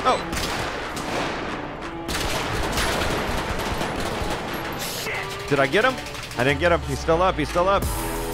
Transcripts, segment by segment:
Oh! Shit. Did I get him? I didn't get him. He's still up. He's still up.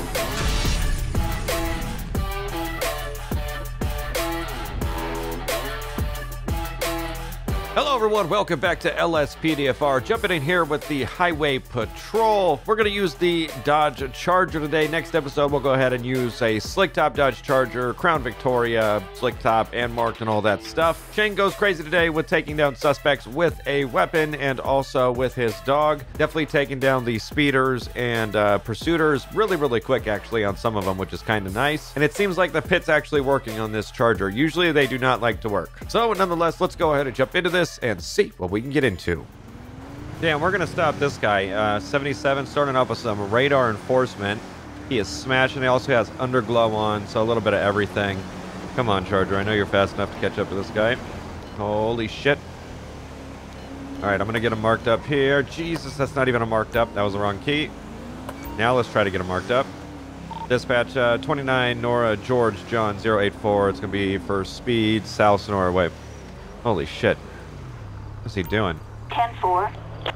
Hello everyone, welcome back to LSPDFR. Jumping in here with the Highway Patrol. We're going to use the Dodge Charger today. Next episode, we'll go ahead and use a slick top Dodge Charger, Crown Victoria, slick top, and marked and all that stuff. Chang goes crazy today with taking down suspects with a weapon and also with his dog. Definitely taking down the speeders and pursuiters really quick actually on some of them, which is kind of nice. And it seems like the pit's actually working on this Charger. Usually they do not like to work. So nonetheless, let's go ahead and jump into this and see what we can get into. Damn, we're gonna stop this guy. 77, starting off with some radar enforcement. He is smashing. He also has underglow on, so a little bit of everything. Come on, Charger. I know you're fast enough to catch up to this guy. Holy shit. All right, I'm gonna get him marked up here. Jesus, that's not even a marked up. That was the wrong key. Now let's try to get him marked up. Dispatch 29 Nora George John 084. It's gonna be for speed South Sonora way. Holy shit. What's he doing? 10-4.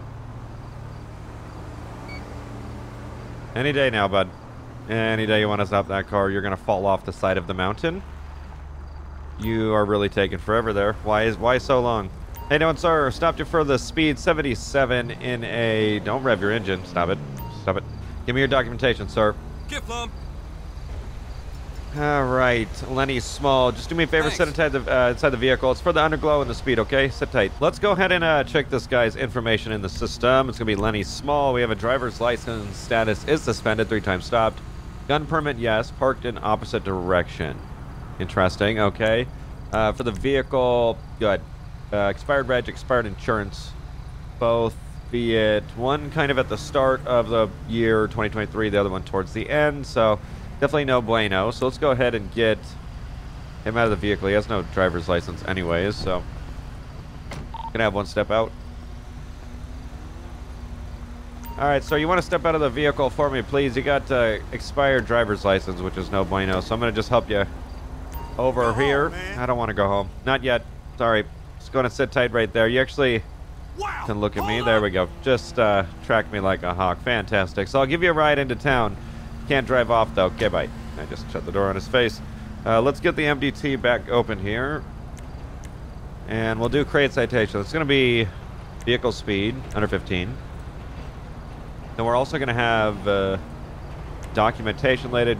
Any day now, bud. Any day you want to stop that car, you're going to fall off the side of the mountain. You are really taking forever there. Why so long? Hey, doing, sir? Stopped you for the speed 77 in a... Don't rev your engine. Stop it. Stop it. Give me your documentation, sir. Gift lump. All right, Lenny Small. Just do me a favor, sit inside the vehicle. It's for the underglow and the speed, okay? Sit tight. Let's go ahead and check this guy's information in the system. It's gonna be Lenny Small. We have a driver's license. Status is suspended, 3 times stopped. Gun permit, yes. Parked in opposite direction. Interesting. Okay. For the vehicle, good. Expired reg, expired insurance. Both, be it one kind of at the start of the year 2023, the other one towards the end. So. Definitely no bueno. So let's go ahead and get him out of the vehicle. He has no driver's license anyways, so gonna have one step out. Alright, so you want to step out of the vehicle for me, please. You got expired driver's license, which is no bueno. So I'm gonna just help you over here. I don't want to go home. Not yet. Sorry. Just gonna sit tight right there. You actually can look at me. There we go. Just track me like a hawk. Fantastic. So I'll give you a ride into town. Can't drive off though. Okay, bye. I just shut the door on his face. Let's get the MDT back open here. And we'll do crate citation. It's going to be vehicle speed, under 15. Then we're also going to have documentation related,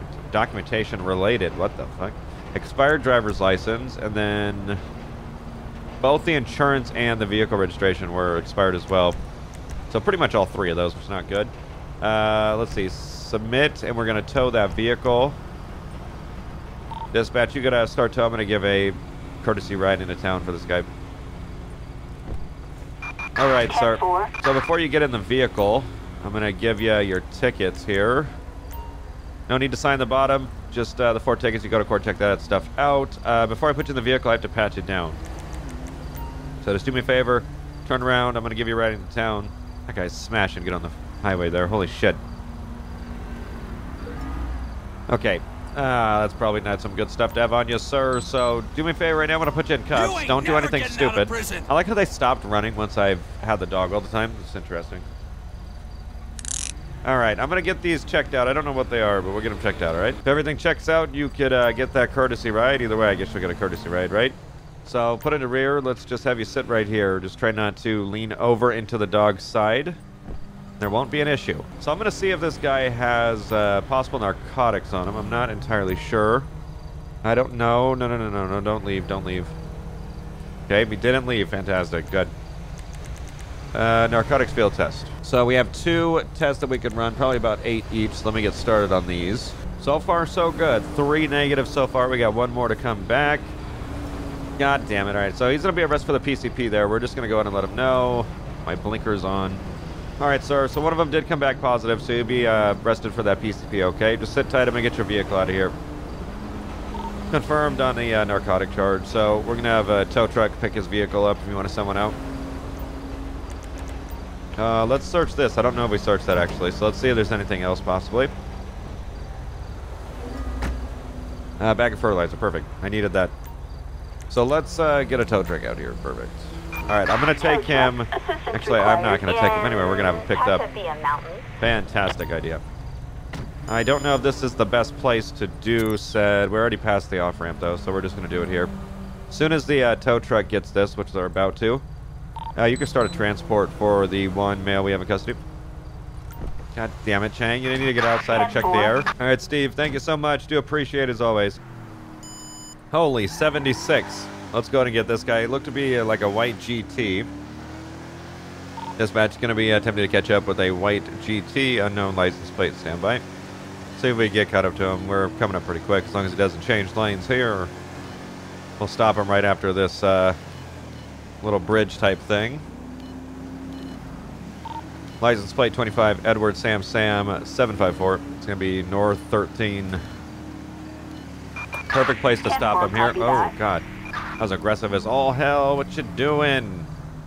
what the fuck? Expired driver's license, and then both the insurance and the vehicle registration were expired as well. So pretty much all 3 of those, which is not good. Let's see. Submit, and we're going to tow that vehicle. Dispatch, you got to start tow. I'm going to give a courtesy ride into town for this guy. All right, sir. So before you get in the vehicle, I'm going to give you your tickets here. No need to sign the bottom. Just the 4 tickets. You go to court, check that stuff out. Before I put you in the vehicle, I have to pat you down. So just do me a favor. Turn around. I'm going to give you a ride into town. That guy's smashing. Get on the highway there. Holy shit. Okay, that's probably not some good stuff to have on you, sir. So do me a favor right now. I'm going to put you in cuffs. Don't do anything stupid. I like how they stopped running once I've had the dog all the time. It's interesting. All right, I'm going to get these checked out. I don't know what they are, but we'll get them checked out, all right? If everything checks out, you could get that courtesy ride. Either way, I guess you'll get a courtesy ride, right? So put in the rear. Let's just have you sit right here. Just try not to lean over into the dog's side. There won't be an issue. So I'm going to see if this guy has possible narcotics on him. I'm not entirely sure. I don't know. No. Don't leave. Don't leave. Okay, we didn't leave. Fantastic. Good. Narcotics field test. So we have 2 tests that we can run, probably about 8 each. So let me get started on these. So far, so good. 3 negatives so far. We got 1 more to come back. God damn it. All right, so he's going to be arrested for the PCP there. We're just going to go ahead and let him know. My blinker's on. All right, sir. So one of them did come back positive, so you'll be arrested for that PCP, okay? Just sit tight. I'm going to get your vehicle out of here. Confirmed on the narcotic charge. So we're going to have a tow truck pick his vehicle up if you want to send one out. Let's search this. I don't know if we searched that, actually. So let's see if there's anything else, possibly. Bag of fertilizer. Perfect. I needed that. So let's get a tow truck out here. Perfect. All right, I'm going to take him. Actually, I'm not going to take him anywhere. We're going to have him picked up. Fantastic idea. I don't know if this is the best place to do said. We're already past the off-ramp, though, so we're just going to do it here. As soon as the tow truck gets this, which they're about to, you can start a transport for the one male we have in custody. God damn it, Chang. You need to get outside and check the air. All right, Steve, thank you so much. Do appreciate it as always. Holy, 76. Let's go ahead and get this guy. It looked to be like a white GT. Dispatch going to be attempting to catch up with a white GT, unknown license plate, standby. See if we can get caught up to him. We're coming up pretty quick. As long as he doesn't change lanes here, we'll stop him right after this little bridge type thing. License plate 25, Edward Sam 754. It's going to be North 13. Perfect place to stop him here. Oh, God. That was aggressive as all hell. What you doing?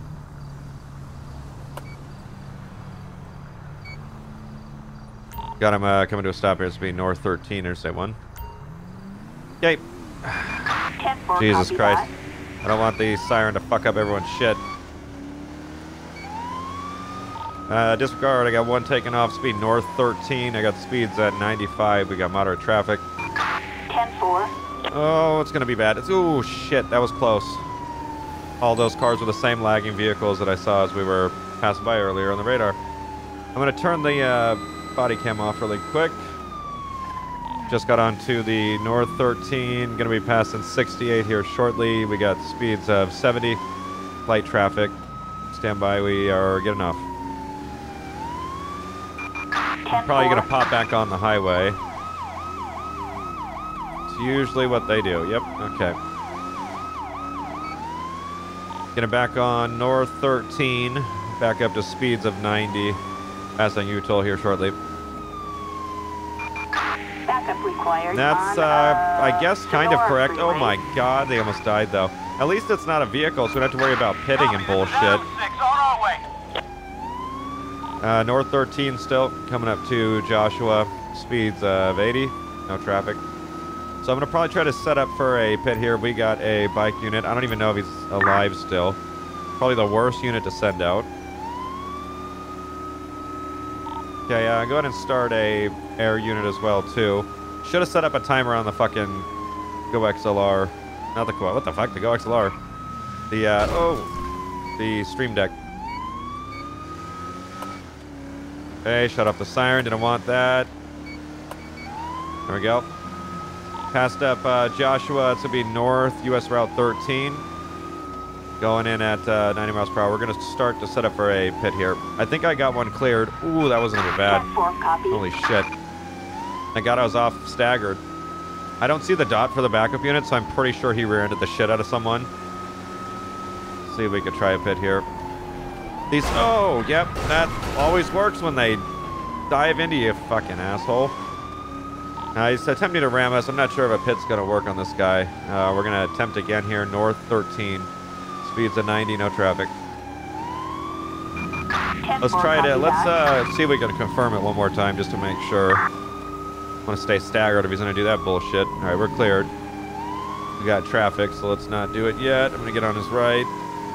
Got him coming to a stop here. It's be North 13, Interstate 1. Okay. Jesus Christ. I don't want the siren to fuck up everyone's shit. Disregard, I got one taking off, speed North 13. I got speeds at 95. We got moderate traffic. 10-4. Oh, it's going to be bad. Oh, shit, that was close. All those cars were the same lagging vehicles that I saw as we were passing by earlier on the radar. I'm going to turn the body cam off really quick. Just got onto the North 13. Going to be passing 68 here shortly. We got speeds of 70. Light traffic. Stand by. We are getting off. I'm probably going to pop back on the highway. It's usually what they do. Yep. Okay. Getting back on North 13. Back up to speeds of 90. Passing Utah here shortly. Backup required. That's, I guess, kind of correct. Oh my God, they almost died though. At least it's not a vehicle, so we don't have to worry about pitting and bullshit. North 13 still coming up to Joshua. Speeds of 80. No traffic. So I'm going to probably try to set up for a pit here. We got a bike unit. I don't even know if he's alive still. Probably the worst unit to send out. Okay, go ahead and start a air unit as well, too. Should have set up a timer on the fucking Go XLR. Not the What the fuck? The Go XLR. The Stream Deck. Okay, shut off the siren. Didn't want that. There we go. Passed up Joshua. It's going to be north, US Route 13. Going in at 90 miles per hour. We're going to start to set up for a pit here. I think I got one cleared. Ooh, that wasn't even bad. Holy shit. Thank God I was off staggered. I don't see the dot for the backup unit, so I'm pretty sure he rear-ended the shit out of someone. Let's see if we could try a pit here. These, oh, yep, that always works when they dive into you, fucking asshole. He's attempting to ram us. I'm not sure if a pit's going to work on this guy. We're going to attempt again here, North 13. Speeds of 90, no traffic. Let's try to, let's see if we can confirm it one more time just to make sure. I want to stay staggered if he's going to do that bullshit. All right, we're cleared. We got traffic, so let's not do it yet. I'm going to get on his right.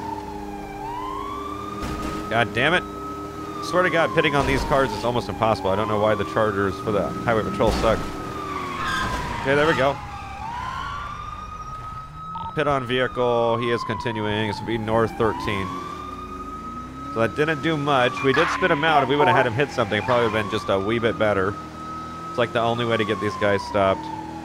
God damn it. I swear to God, pitting on these cars is almost impossible. I don't know why the Chargers for the Highway Patrol suck. Okay, there we go. Pit on vehicle. He is continuing. It's going to be North 13. So that didn't do much. We did spin him out. If we would have had him hit something, it probably would have been just a wee bit better. It's like the only way to get these guys stopped.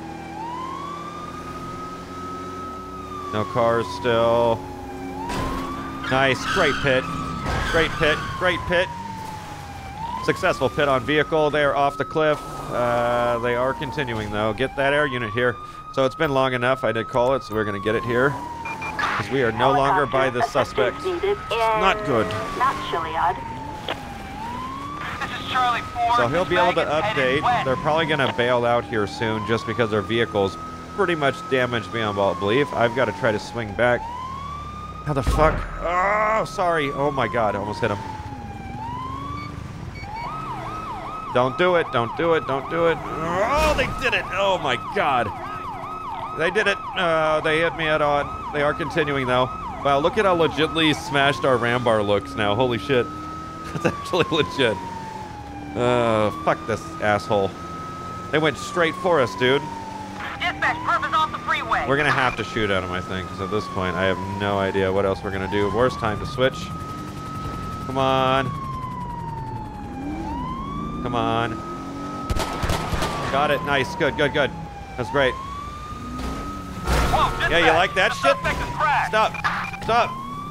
No cars still. Nice. Great pit. Great pit. Great pit. Successful pit on vehicle. They are off the cliff. They are continuing, though. Get that air unit here. So it's been long enough. I did call it, so we're going to get it here. Because we are no longer by the suspect. Not good. So he'll be able to update. They're probably going to bail out here soon just because their vehicle's pretty much damaged beyond all belief. I've got to try to swing back. How the fuck? Oh, sorry. Oh my God, I almost hit him. Don't do it. Don't do it. Don't do it. Oh, they did it. Oh my God. They did it. They hit me head on. They are continuing, though. Wow, look at how legitly smashed our ram bar looks now. Holy shit. That's actually legit. Fuck this asshole. They went straight for us, dude. Dispatch, Perp is off the freeway. We're gonna have to shoot at him, I think, because at this point, I have no idea what else we're gonna do. Worst time to switch. Come on. Come on. Got it. Nice. Good, good, good. That's great. Whoa, Yeah, you like that shit? Stop. Stop.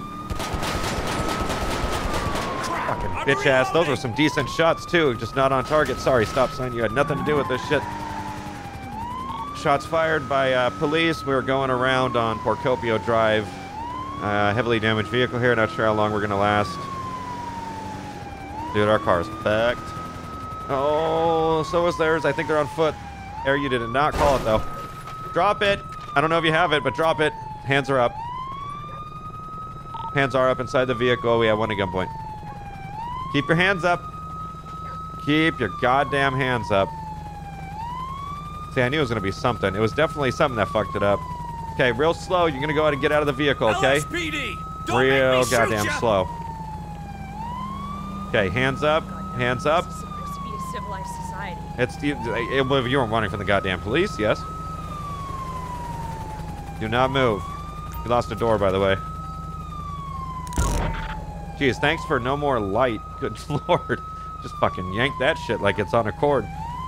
Fucking bitch ass. Those were some decent shots, too. Just not on target. Sorry, stop sign. You had nothing to do with this shit. Shots fired by police. We were going around on Porcopio Drive. Heavily damaged vehicle here. Not sure how long we're going to last. Dude, our car's fucked. Oh, so is theirs. I think they're on foot. Air, you did not call it, though. Drop it. I don't know if you have it, but drop it. Hands are up. Hands are up inside the vehicle. We have one at gunpoint. Keep your hands up. Keep your goddamn hands up. See, I knew it was going to be something. It was definitely something that fucked it up. Okay, real slow. You're going to go ahead and get out of the vehicle, okay? LSPD, don't Real make me goddamn shoot ya. slow. Okay, hands up. Hands up. This is supposed to be a civilized society. It's you weren't running from the goddamn police, yes? Do not move. You lost a door, by the way. Jeez, thanks for no more light. Good lord. Just fucking yank that shit like it's on a cord.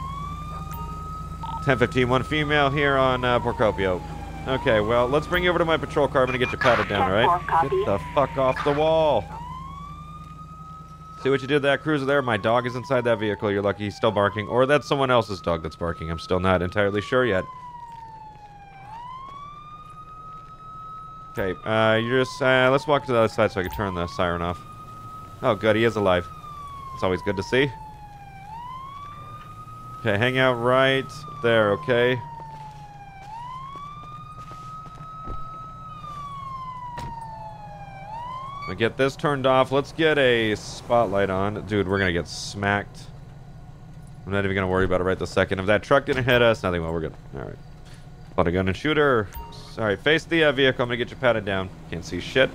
10:15, one female here on Porcopio. Okay, well, let's bring you over to my patrol car. I'm gonna get you patted down, all right? Get the fuck off the wall. See what you did to that cruiser there? My dog is inside that vehicle. You're lucky he's still barking. Or that's someone else's dog that's barking. I'm still not entirely sure yet. Okay, you're just, let's walk to the other side so I can turn the siren off. Oh, good, he is alive. It's always good to see. Okay, hang out right there, okay? We get this turned off. Let's get a spotlight on. Dude, we're gonna get smacked. I'm not even gonna worry about it right this second. If that truck didn't hit us, nothing. Well, we're good. All right. Let a gun and shooter. Sorry, face the vehicle. I'm gonna get you patted down. Can't see shit.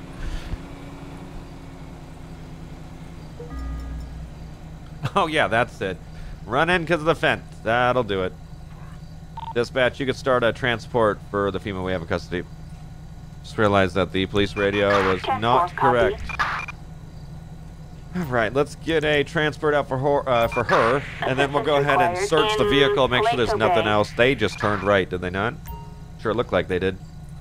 Oh yeah, that's it. Run in because of the fence. That'll do it. Dispatch, you could start a transport for the female we have in custody. Just realized that the police radio was not correct. All right, let's get a transport out for her, and then we'll go ahead and search the vehicle, make sure there's nothing else. They just turned right, did they not? Sure looked like they did.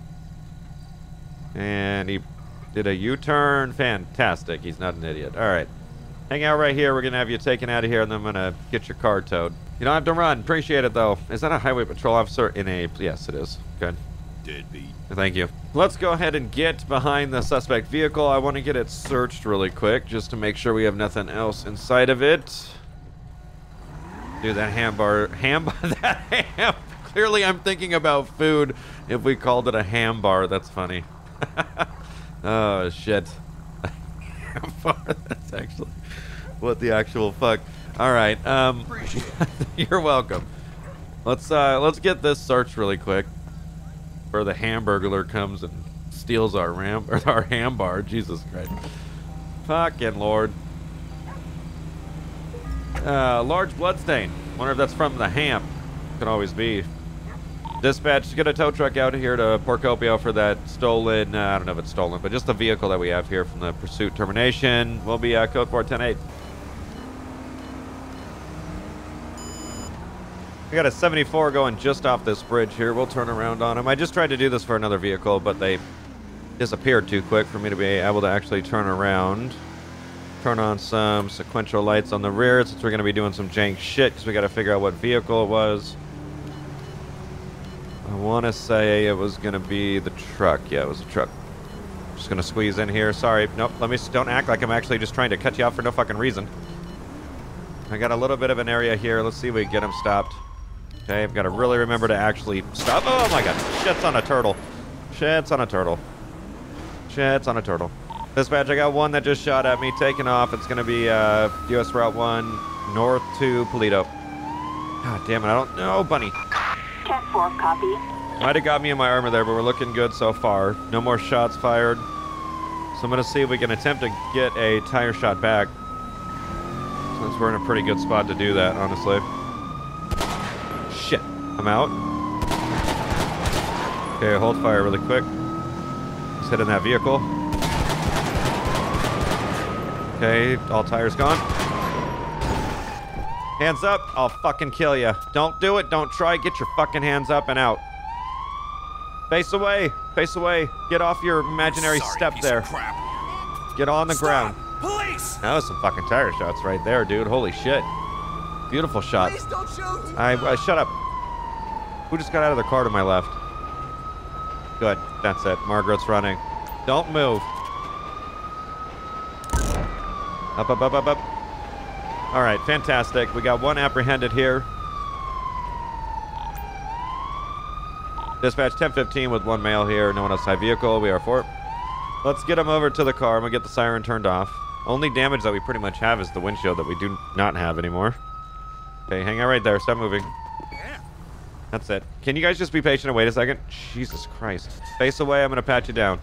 And he did a U-turn. Fantastic. He's not an idiot. All right. Hang out right here. We're going to have you taken out of here, and then I'm going to get your car towed. You don't have to run. Appreciate it, though. Is that a highway patrol officer in a... Yes, it is. Good. Deadbeat. Thank you. Let's go ahead and get behind the suspect vehicle. I want to get it searched really quick, just to make sure we have nothing else inside of it. Dude, that that ham... Clearly, I'm thinking about food. If we called it a ham bar, that's funny. Oh, shit. Ham bar, that's actually... What the actual fuck? All right. You're welcome. Let's get this searched really quick. Where the Hamburglar comes and steals our ham bar. Jesus Christ. Fucking Lord. Large bloodstain. Wonder if that's from the ham. Could always be. Dispatch, get a tow truck out here to Porcopio for that stolen, I don't know if it's stolen, but just the vehicle that we have here from the pursuit termination. Will be code 410-8. We got a 74 going just off this bridge here. We'll turn around on him. I just tried to do this for another vehicle, but they disappeared too quick for me to be able to actually turn around. Turn on some sequential lights on the rear since we're going to be doing some jank shit because we got to figure out what vehicle it was. I want to say it was going to be the truck. Yeah, it was a truck. Just going to squeeze in here. Sorry. Nope. Don't act like I'm actually just trying to cut you off for no fucking reason. I got a little bit of an area here. Let's see if we can get him stopped. Okay, I've got to really remember to actually stop. Oh my god. Shit's on a turtle. Shit's on a turtle. Shit's on a turtle. Dispatch, I got one that just shot at me. Taking off. It's going to be US Route 1 north to Polito. God damn it. I don't know, bunny. 10-4, copy. Might have got me in my armor there, but we're looking good so far. No more shots fired. So I'm going to see if we can attempt to get a tire shot back. Since we're in a pretty good spot to do that, honestly. Shit. I'm out. Okay, hold fire really quick. Just hit in that vehicle. Okay, all tires gone. Hands up. I'll fucking kill you. Don't do it. Don't try. Get your fucking hands up and out. Face away. Face away. Get off your imaginary step there. Get on the ground. Police! That was some fucking tire shots right there, dude. Holy shit. Beautiful shot. Please don't shoot! Shut up. Who just got out of the car to my left? Good. That's it. Margaret's running. Don't move. Up, up, up, up, up. All right, fantastic. We got one apprehended here. Dispatch 1015 with one male here. No one outside vehicle. We are 4. Let's get him over to the car. I'm going to get the siren turned off. Only damage that we pretty much have is the windshield that we do not have anymore. Okay, hang out right there. Stop moving. That's it. Can you guys just be patient and wait a second? Jesus Christ. Face away. I'm going to pat you down.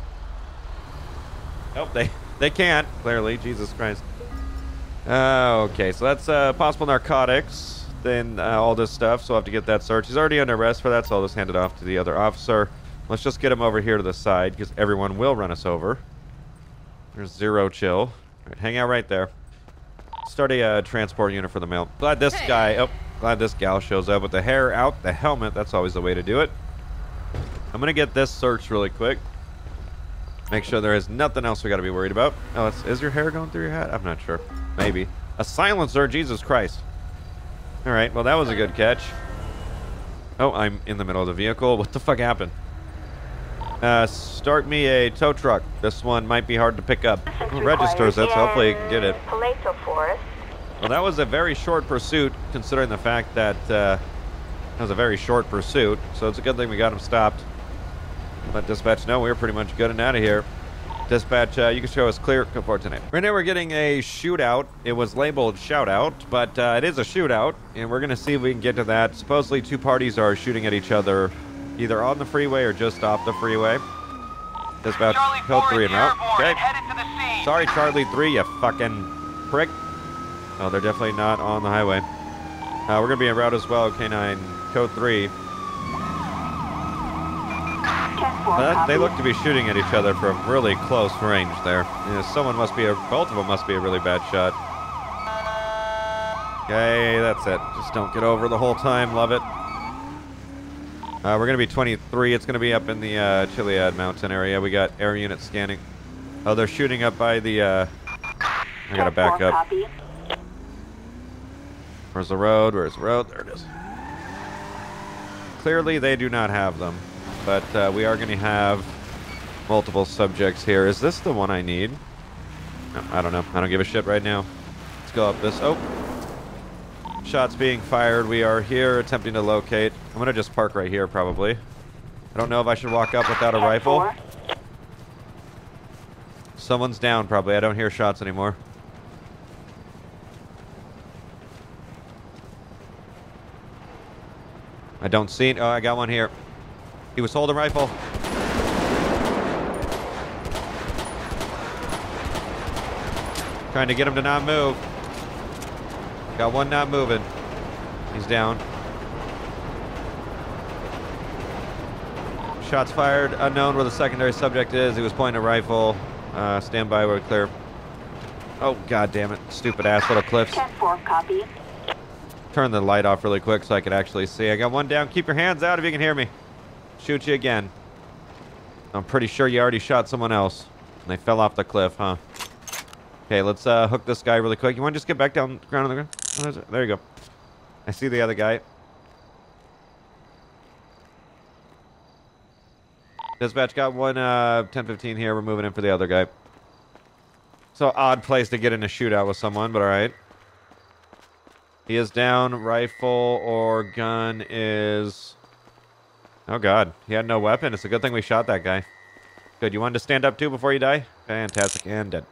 Nope, they can't, clearly. Jesus Christ. Okay, so that's possible narcotics. Then all this stuff, so I'll have to get that searched. He's already under arrest for that, so I'll just hand it off to the other officer. Let's just get him over here to the side, because everyone will run us over. There's zero chill. All right, hang out right there. Start a transport unit for the mail. Glad this gal shows up with the hair out, the helmet. That's always the way to do it. I'm going to get this searched really quick. Make sure there is nothing else we got to be worried about. Oh, is your hair going through your hat? I'm not sure. Maybe. A silencer, Jesus Christ. All right, well, that was a good catch. Oh, I'm in the middle of the vehicle. What the fuck happened? Start me a tow truck. This one might be hard to pick up. It registers it, so hopefully you can get it. Well, that was a very short pursuit, considering the fact that that was a very short pursuit. So it's a good thing we got him stopped. Let dispatch know we were pretty much good and out of here. Dispatch, you can show us clear. Go for it tonight. Right now we're getting a shootout. It was labeled shoutout, but it is a shootout, and we're going to see if we can get to that. Supposedly 2 parties are shooting at each other, either on the freeway or just off the freeway. Dispatch, code 3 and out. Okay. Sorry, Charlie 3, you fucking prick. Oh, they're definitely not on the highway. We're going to be en route as well, K9, code 3. They look to be shooting at each other from really close range there. Both of them must be a really bad shot. Okay, that's it. Just don't get over the whole time. Love it. We're going to be 23. It's going to be up in the Chiliad Mountain area. We got air units scanning. Oh, they're shooting up by the... I got to back up. Where's the road? Where's the road? There it is. Clearly, they do not have them. But we are going to have multiple subjects here. Is this the one I need? No, I don't know. I don't give a shit right now. Let's go up this. Oh. Shots being fired. We are here attempting to locate. I'm going to just park right here, probably. I don't know if I should walk up without a rifle. Someone's down, probably. I don't hear shots anymore. I don't see it. Oh, I got one here. He was holding rifle. Trying to get him to not move. Got one not moving. He's down. Shots fired. Unknown where the secondary subject is. He was pointing a rifle. Stand by. We're clear. Oh, god damn it. Stupid ass little cliffs. 10-4, copy. Turn the light off really quick so I can actually see. I got one down. Keep your hands out if you can hear me. Shoot you again. I'm pretty sure you already shot someone else. And they fell off the cliff, huh? Okay, let's hook this guy really quick. You want to just get back down the ground on the ground? Oh, there you go. I see the other guy. Dispatch got one 10-15 here. We're moving in for the other guy. So odd place to get in a shootout with someone, but all right. He is down. Rifle or gun is... Oh, God. He had no weapon. It's a good thing we shot that guy. Good. You wanted to stand up, too, before you die? Fantastic. And dead.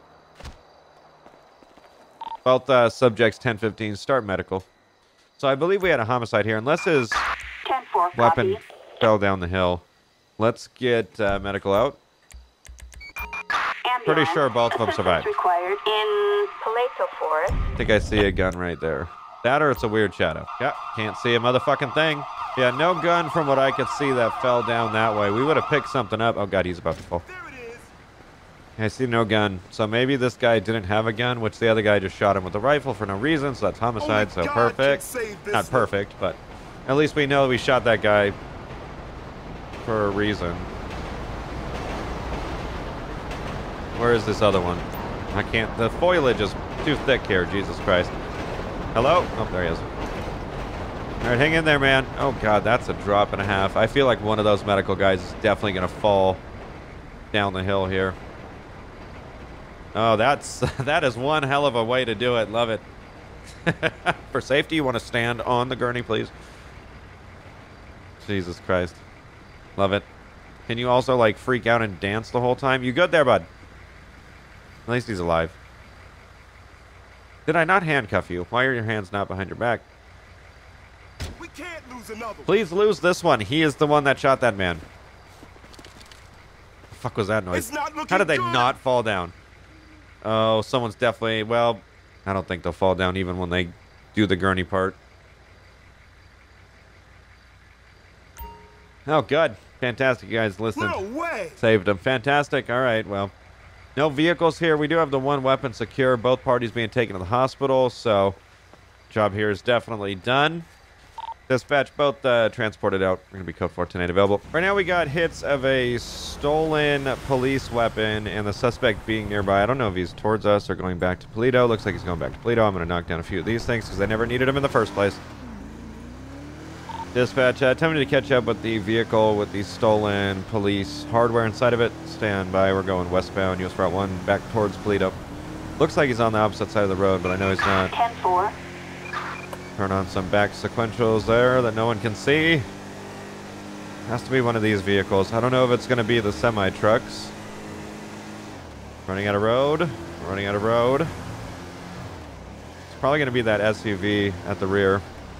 Both subjects 10-15. Start medical. So I believe we had a homicide here. Unless his 10-4, weapon copy. fell down the hill. Let's get medical out. Pretty sure both of them survived. Required in Paleto Forest. I think I see a gun right there. That or it's a weird shadow. Yeah, can't see a motherfucking thing. Yeah, no gun from what I could see that fell down that way. We would have picked something up. Oh god, he's about to fall. I see no gun. So maybe this guy didn't have a gun, which the other guy just shot him with a rifle for no reason, so that's homicide, so perfect. Not perfect, but at least we know we shot that guy for a reason. Where is this other one? I can't. The foliage is too thick here. Jesus Christ. Hello? Oh, there he is. All right, hang in there, man. Oh, God, that's a drop and a half. I feel like one of those medical guys is definitely going to fall down the hill here. Oh, that is one hell of a way to do it. Love it. For safety, you want to stand on the gurney, please? Jesus Christ. Love it. Can you also, like, freak out and dance the whole time? You good there, bud? At least he's alive. Did I not handcuff you? Why are your hands not behind your back? We can't lose another. Please lose this one. He is the one that shot that man. The fuck was that noise? How did they not fall down? Oh, someone's definitely... Well, I don't think they'll fall down even when they do the gurney part. Oh, good. Fantastic, you guys. Listen. No way. Saved him. Fantastic. All right, well... No vehicles here. We do have the one weapon secure. Both parties being taken to the hospital, so job here is definitely done. Dispatch, both transported out. We're going to be code 410 available. Right now we got hits of a stolen police weapon and the suspect being nearby. I don't know if he's towards us or going back to Paleto. Looks like he's going back to Paleto. I'm going to knock down a few of these things because I never needed them in the first place. Dispatch, tell me to catch up with the vehicle with the stolen police hardware inside of it. Stand by. We're going westbound, US Route 1, back towards Paleto. Looks like he's on the opposite side of the road, but I know he's not. 10-4. Turn on some back sequentials there that no one can see. Has to be one of these vehicles. I don't know if it's going to be the semi-trucks. Running out of road. Running out of road. It's probably going to be that SUV at the rear.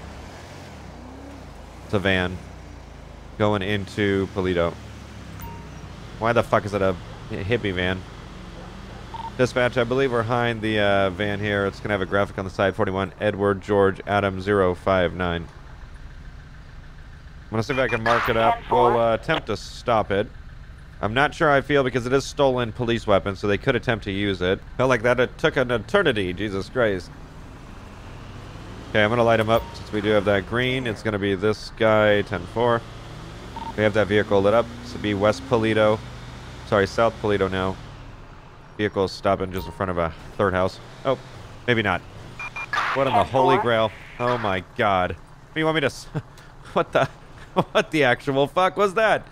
It's a van going into Paleto. Why the fuck is it a hippie van? Dispatch, I believe we're behind the van here. It's going to have a graphic on the side. 41 Edward George Adam 059. I'm going to see if I can mark it up. We'll attempt to stop it. I'm not sure how I feel because it is stolen police weapon, so they could attempt to use it. Felt like that it took an eternity. Jesus Christ. Okay, I'm going to light him up since we do have that green. It's going to be this guy, 10-4. We have that vehicle lit up. This will be West Paleto. Sorry, South Paleto now. Vehicle's stopping just in front of a third house. Oh, maybe not. What in the holy grail? Oh my god. What do you want me to... What the actual fuck was that?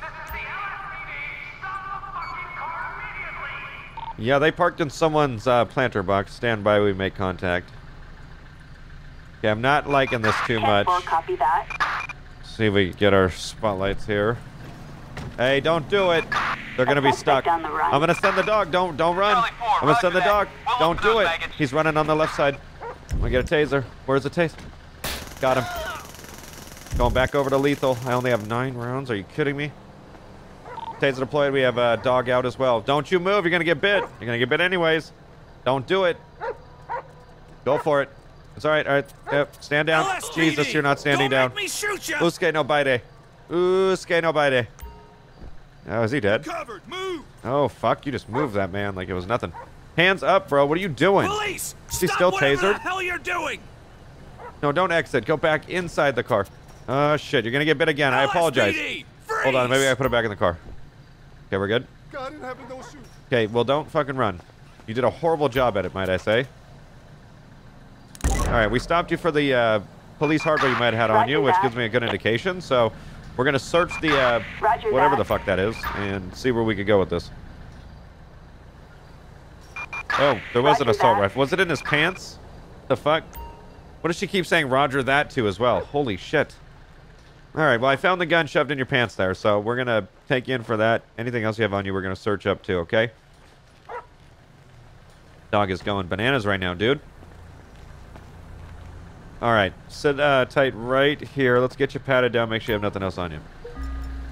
Yeah, they parked in someone's planter box. Stand by, we make contact. Okay, I'm not liking this too much. Copy that. See if we can get our spotlights here. Hey, don't do it. They're going to be stuck. I'm going to send the dog. Don't run. I'm going to send the dog. Don't do it. He's running on the left side. I'm going to get a taser. Where's the taser? Got him. Going back over to lethal. I only have 9 rounds. Are you kidding me? Taser deployed. We have a dog out as well. Don't you move. You're going to get bit. You're going to get bit anyways. Don't do it. Go for it. It's all right. All right. Yep. Stand down. LSPD, Jesus, you're not standing down. Don't make me shoot ya. Uske no baide. Uske no baide. Oh, is he dead? Covered. Move. Oh, fuck. You just moved that man like it was nothing. Hands up, bro. What are you doing? Police! Is he Stop still whatever tasered? the hell you're doing! No, don't exit. Go back inside the car. Oh, shit. You're going to get bit again. I apologize. LSPD, Hold on. freeze! Maybe I put it back in the car. Okay, we're good? God, I didn't have no shoes. Okay, well, don't fucking run. You did a horrible job at it, might I say. All right, we stopped you for the police hardware you might have had on you, which gives me a good indication. So we're going to search the whatever the fuck that is and see where we could go with this. Oh, there was an assault rifle. Was it in his pants? The fuck? What does she keep saying Roger that to as well? Holy shit. All right, well, I found the gun shoved in your pants there, so we're going to take you in for that. Anything else you have on you, we're going to search up too, okay? Dog is going bananas right now, dude. All right, sit tight right here. Let's get you patted down. Make sure you have nothing else on you.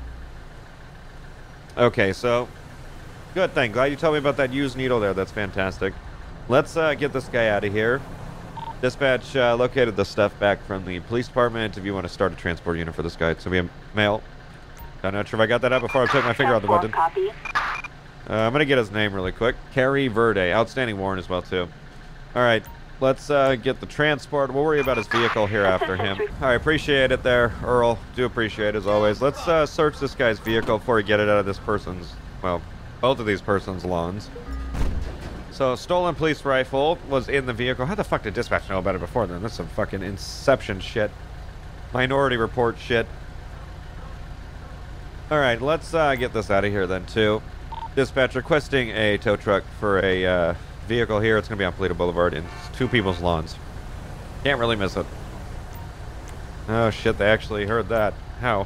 Okay, so good thing. Glad you told me about that used needle there. That's fantastic. Let's get this guy out of here. Dispatch located the stuff back from the police department. If you want to start a transport unit for this guy, it's going to be a male. I'm not sure if I got that out before I took my finger off the button. Copy. I'm going to get his name really quick. Carrie Verde. Outstanding warrant as well, too. All right. Let's get the transport. We'll worry about his vehicle here after him. All right. Appreciate it there, Earl. Do appreciate it, as always. Let's search this guy's vehicle before we get it out of this person's, well, both of these person's lawns. So, stolen police rifle was in the vehicle. How the fuck did dispatch know about it before then? That's some fucking Inception shit. Minority Report shit. Alright, let's get this out of here then, too. Dispatch requesting a tow truck for a vehicle here. It's going to be on Polito Boulevard in 2 people's lawns. Can't really miss it. Oh, shit, they actually heard that. How?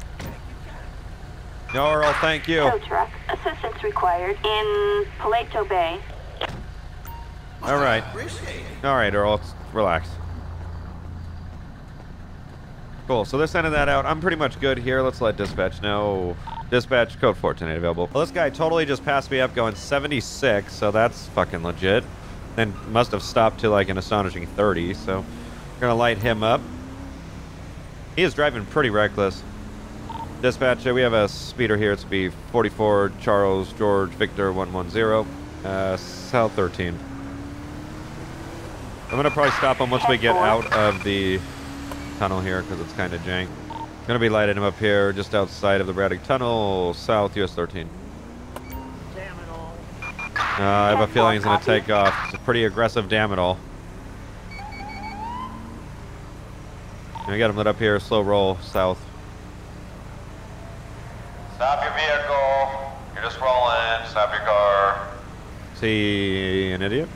No, Earl, thank you. Tow truck. Assistance required in Paleto Bay. Alright. Alright, Earl, let's relax. Cool, so they're sending that out. I'm pretty much good here. Let's let dispatch know. Dispatch, code 14 available. Well, this guy totally just passed me up going 76, so that's fucking legit. Then must have stopped to like an astonishing 30, so we're gonna light him up. He is driving pretty reckless. Dispatch, we have a speeder here. It's be 44 Charles George Victor 110, South 13. I'm gonna probably stop him once we get out of the tunnel here because it's kind of jank. Gonna be lighting him up here just outside of the Braddock Tunnel, South US 13. Damn it all. I have a feeling he's gonna take off. It's a pretty aggressive damn it all. I got him lit up here, slow roll, south. Stop your vehicle. You're just rolling. Stop your car. Is he an idiot?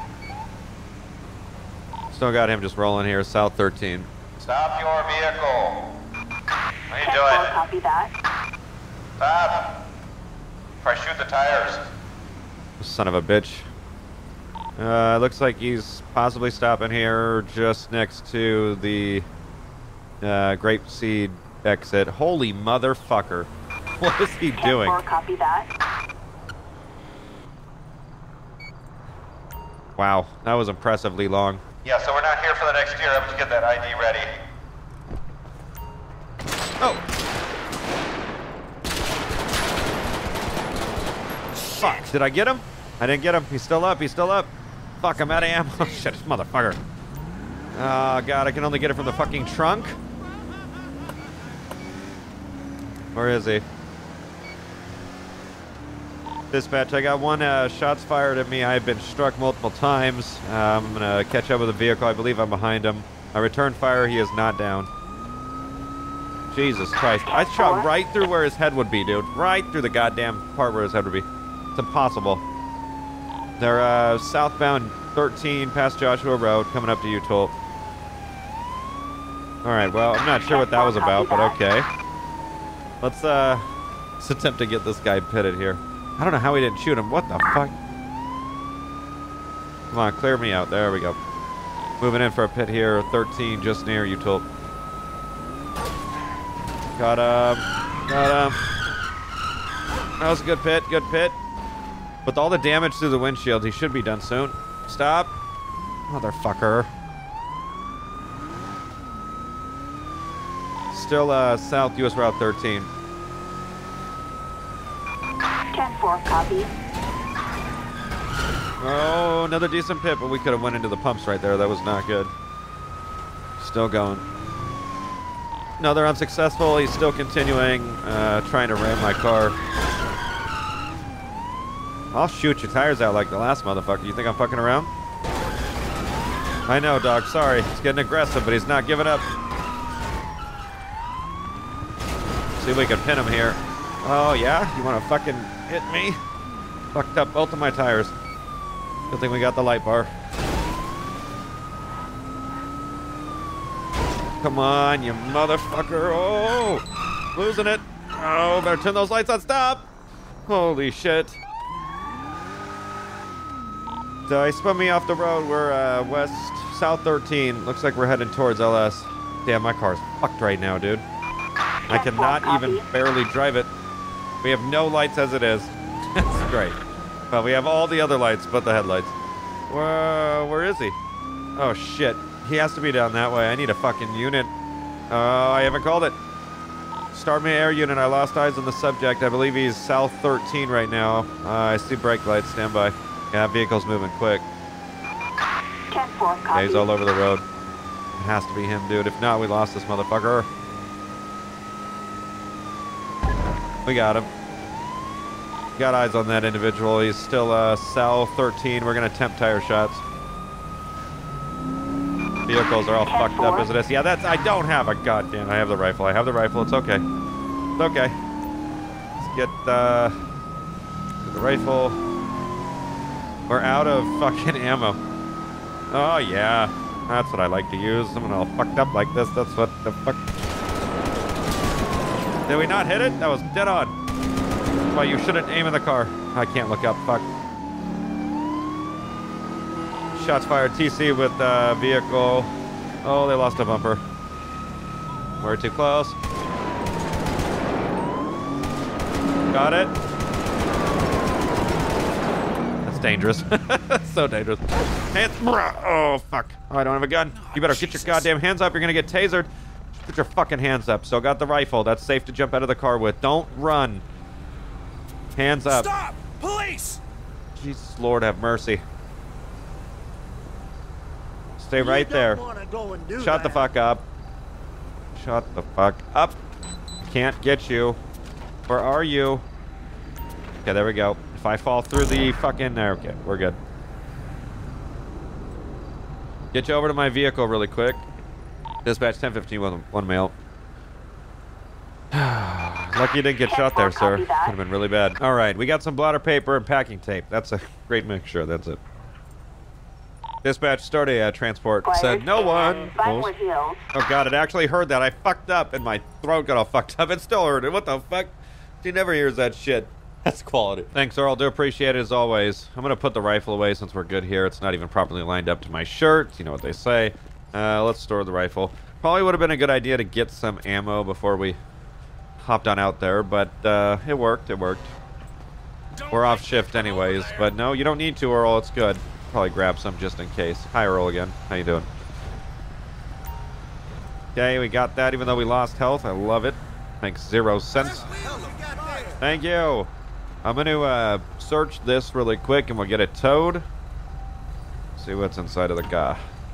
Still got him just rolling here, South 13. Stop your vehicle. What are you 10-4, doing? copy that. Stop. If I shoot the tires. Son of a bitch. Looks like he's possibly stopping here just next to the Grapeseed exit. Holy motherfucker. What is he doing? 10-4, copy that. Wow, that was impressively long. Yeah, so we're not here for the next year. I'm going to get that ID ready. Oh! Fuck, did I get him? I didn't get him. He's still up, he's still up. Fuck, I'm out of ammo. Oh, shit, this motherfucker. Oh, God, I can only get it from the fucking trunk? Where is he? Dispatch, I got 1 shots fired at me. I've been struck multiple times. I'm gonna catch up with the vehicle. I believe I'm behind him. I returned fire. He is not down. Jesus Christ. I shot right through where his head would be, dude. Right through the goddamn part where his head would be. It's impossible. They're southbound 13 past Joshua Road, coming up to Utah. Alright, well, I'm not sure what that was about, but okay. Let's attempt to get this guy pitted here. I don't know how he didn't shoot him. What the fuck? Come on, clear me out. There we go. Moving in for a pit here. 13, just near Utah. Got him. Got him. That was a good pit. Good pit. With all the damage through the windshield, he should be done soon. Stop. Motherfucker. Still south US Route 13. 10-4, copy. Oh, another decent pit, but we could have went into the pumps right there. That was not good. Still going. Another unsuccessful. He's still continuing, trying to ram my car. I'll shoot your tires out like the last motherfucker. You think I'm fucking around? I know, dog. Sorry. He's getting aggressive, but he's not giving up. See if we can pin him here. Oh, yeah? You want to fucking hit me? Fucked up both of my tires. Good thing we got the light bar. Come on, you motherfucker. Oh! Losing it. Oh, better turn those lights on. Stop! Holy shit. So he spun me off the road. We're west, south 13. Looks like we're heading towards LS. Damn, my car's fucked right now, dude. I cannot even barely drive it. We have no lights as it is. That's great. Well, we have all the other lights but the headlights. Where is he? Oh, shit. He has to be down that way. I need a fucking unit. I haven't called it. Start me air unit. I lost eyes on the subject. I believe he's south 13 right now. I see brake lights. Stand by. Yeah, vehicle's moving quick. 10-4, Yeah, copy. he's all over the road. It has to be him, dude. If not, we lost this motherfucker. We got him. Got eyes on that individual. He's still south 13. We're going to attempt tire shots. Vehicles are all fucked up as it is. Yeah, that's... I don't have a goddamn... I have the rifle. I have the rifle. It's okay. It's okay. Let's get the rifle. We're out of fucking ammo. Oh, yeah. That's what I like to use. Someone all fucked up like this. That's what the fuck... Did we not hit it? That was dead on. Well, you shouldn't aim in the car. I can't look up. Fuck. Shots fired. TC with vehicle. Oh, they lost a bumper. We're too close. Got it. That's dangerous. That's so dangerous. Hands. Oh, fuck. Oh, I don't have a gun. You better get your goddamn hands up. You're going to get tasered. Put your fucking hands up. So got the rifle. That's safe to jump out of the car with. Don't run. Hands up. Stop! Police! Jesus Lord, have mercy. Stay right there. Shut the fuck up. Shut the fuck up. Can't get you. Where are you? Okay, there we go. If I fall through the fucking... Okay, we're good. Get you over to my vehicle really quick. Dispatch 1015, one male. Lucky you didn't get shot there, sir. Could have been really bad. All right, we got some blotter paper and packing tape. That's a great mixture. That's it. Dispatch, start a transport. Said no one. Oh god, it actually heard that. I fucked up and my throat got all fucked up. It still heard it. What the fuck? She never hears that shit. That's quality. Thanks, Earl. Do appreciate it as always. I'm gonna put the rifle away since we're good here. It's not even properly lined up to my shirt. You know what they say. Let's store the rifle. Probably would have been a good idea to get some ammo before we hopped on out there, but it worked. It worked. We're off shift anyways, but no, you don't need to, Earl. It's good. Probably grab some just in case. Hi, Earl again. How you doing? Okay, we got that even though we lost health. I love it. Makes 0 sense. Thank you. I'm going to search this really quick and we'll get it towed. See what's inside of the car.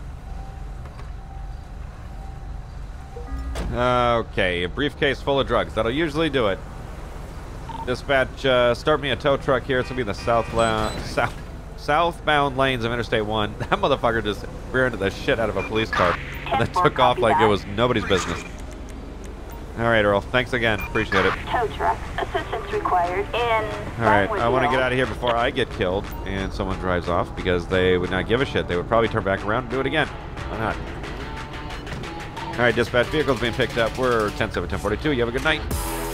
Okay, a briefcase full of drugs. That'll usually do it. Dispatch, start me a tow truck here. It's going to be in the southbound lanes of Interstate 1. That motherfucker just rear into the shit out of a police car and then took off like it was nobody's business. All right, Earl. Thanks again. Appreciate it. Tow truck. Assistance required in... All right, I want to get out of here before I get killed and someone drives off because they would not give a shit. They would probably turn back around and do it again. Why not? All right, dispatch. Vehicle's being picked up. We're 10-7, 10-42. You have a good night.